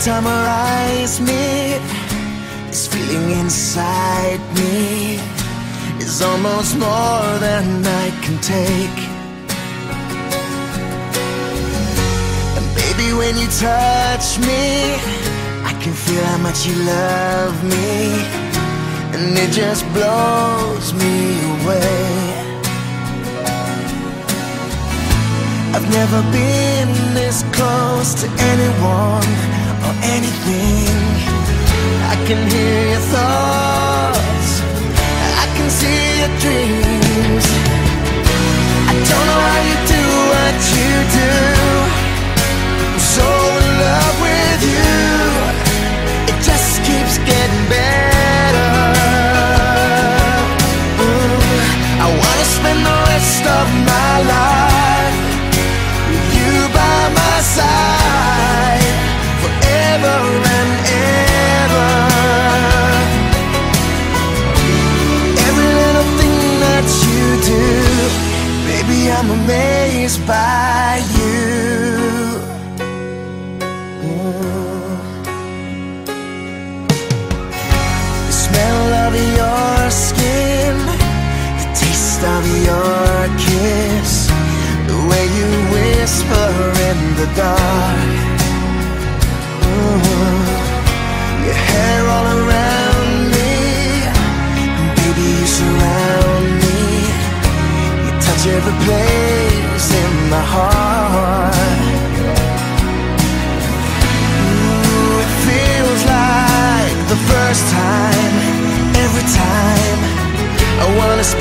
time our eyes meet, this feeling inside me is almost more than I can take. And baby, when you touch me, I can feel how much you love me, and it just blows me away. I've never been this close to anyone or anything. I can hear your thoughts, I can see your dreams. I don't know how you do what you do. I'm so in love with you. It just keeps getting better. I wanna spend the rest of my life with you by my side, forever and ever. Every little thing that you do, baby, I'm amazed by you. The smell of your skin, the taste of your kiss, the way you whisper in the dark. Your hair all around me, and baby, you surround me. You touch every place in my heart. It feels like the first time, every time. I wanna spend